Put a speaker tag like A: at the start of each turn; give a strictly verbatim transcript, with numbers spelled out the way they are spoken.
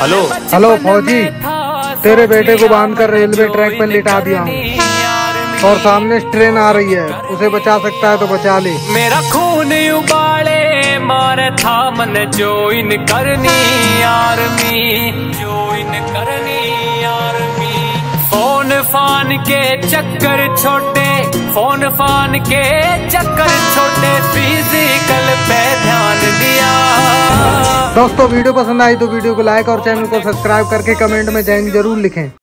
A: Hello
B: hello फौजी, तेरे बेटे को बांध कर रेलवे ट्रैक पर लिटा दिया हूँ और सामने ट्रेन आ रही है, उसे बचा सकता है तो बचा ले।
A: मेरा खून उबाले मारे था मन ज्वाइन करनी आर्मी, ज्वाइन करनी आर्मी। फोन फान के चक्कर छोटे, फोन फान के चक्कर छोटे, फिजिकल पे ध्यान दिया।
B: दोस्तों वीडियो पसंद आई तो वीडियो को लाइक और चैनल को सब्सक्राइब करके कमेंट में जय हिंद जरूर लिखें।